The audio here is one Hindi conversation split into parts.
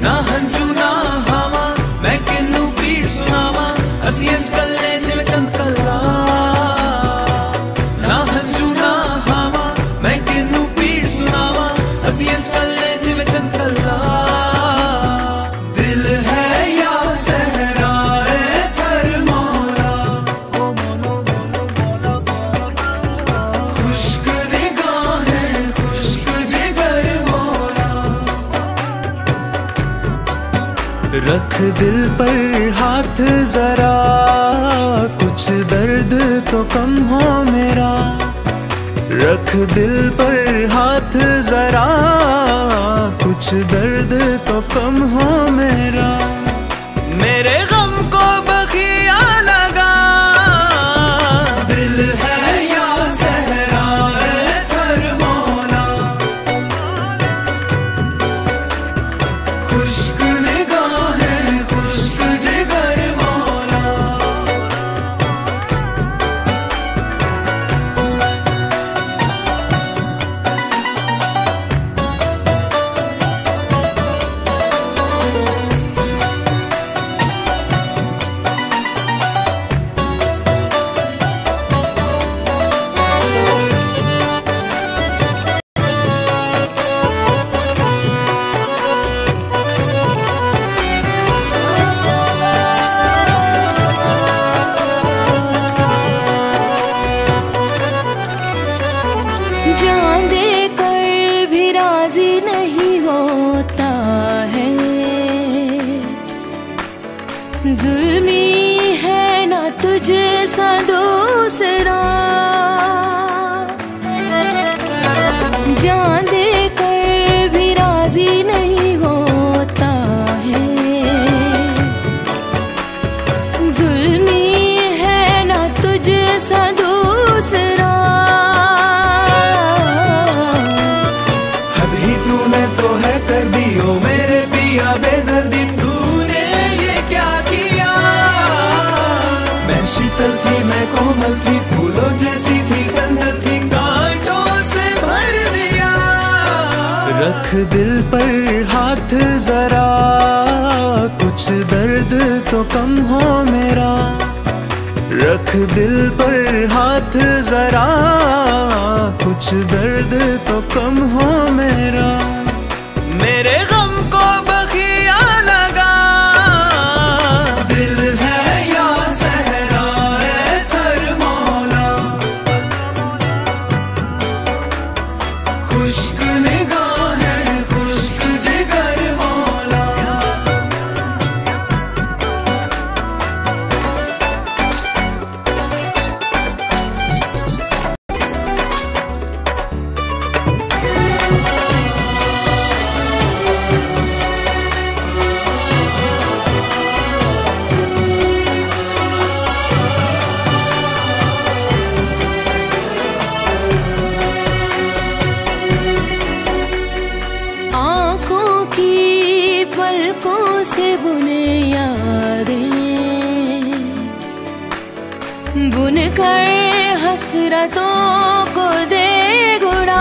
ना हंजू ना हावा मैं किन्नू पीड़ सुनावा असी अंज कल्ले जिल चंद कल्ला ना हंजू ना हावा मैं किन्नू पीड़ सुनावा असी अंज कल्ले जिल चंद कल्ला दिल है या सहरा थर मौला खुश्क निगाहें खुश्क जिगर मौला रख दिल पर हाथ जरा कुछ दर्द तो कम हो मेरा रख दिल पर हाथ जरा कुछ दर्द तो कम हो मेरा मेरे गम को बखिया लगा दिल है या सहरा थर मौला खुश्क निगाहें खुश्क जिगर मौला जान दे कर भी राजी नहीं होता है जुल्मी है ना तुझे सा दूसरा जान दे कर भी राजी नहीं होता है जुल्मी है ना तुझे सा दूसरा तो है कर दियो मेरे पिया बेदर्दी तूने ये क्या किया मैं शीतल थी मैं कोमल थी फूलों जैसी थी संदल थी कांटों से भर दिया रख दिल पर हाथ जरा कुछ दर्द तो कम हो मेरा रख दिल पर हाथ जरा कुछ दर्द तो कम हो मेरा मेरे गम को बखिया लगा दिल है या सहरा थर मौला खुश्क निगाहें खुश्क जिगर मौला पलकों से बुने यादें बुन कर हसरतों को दे गुड़ा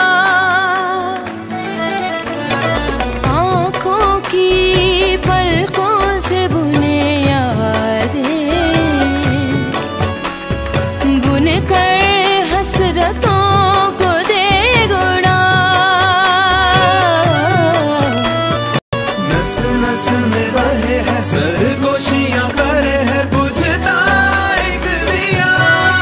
आँखों की पलकों से बुने यादें बुन कर हसरतों को दे गुड़ा नस नस में बहे है सरगोशियां करे है बुझता एक दिया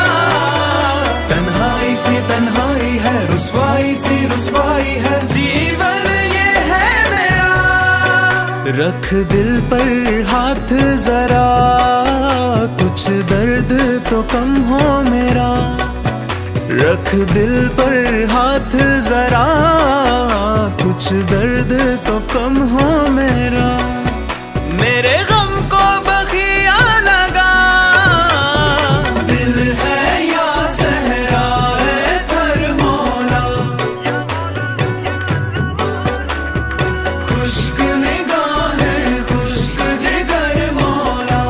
तन्हाई से तन्हाई है रुसवाई से रुसवाई है जीवन ये है मेरा रख दिल पर हाथ जरा कुछ दर्द तो कम हो मेरा रख दिल पर हाथ जरा कुछ दर्द तो कम हो मेरा मेरे गम को बखिया लगा दिल है या सहरा थर मौला खुश्क निगाहें खुश्क जिगर मौला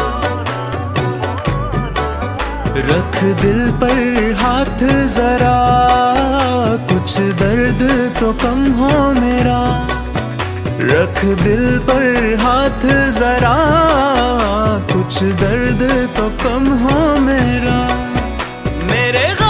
रख दिल पर हाथ जरा कुछ दर्द तो कम हो मेरा रख दिल पर हाथ जरा, कुछ दर्द तो कम हो मेरा। मेरे